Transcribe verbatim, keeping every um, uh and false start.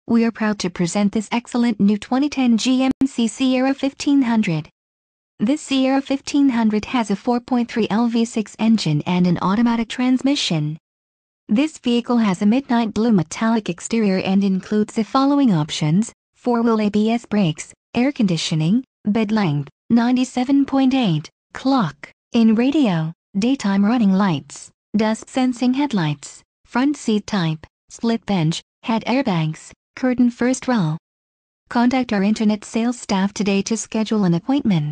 We are proud to present this excellent new twenty ten G M C Sierra fifteen hundred. This Sierra fifteen hundred has a four point three liter V six engine and an automatic transmission. This vehicle has a midnight blue metallic exterior and includes the following options: four-wheel A B S brakes, air conditioning, bed length, ninety-seven point eight, clock, in radio, daytime running lights, dusk sensing headlights, front seat type, split bench, head airbags, curtain first row. Contact our internet sales staff today to schedule an appointment.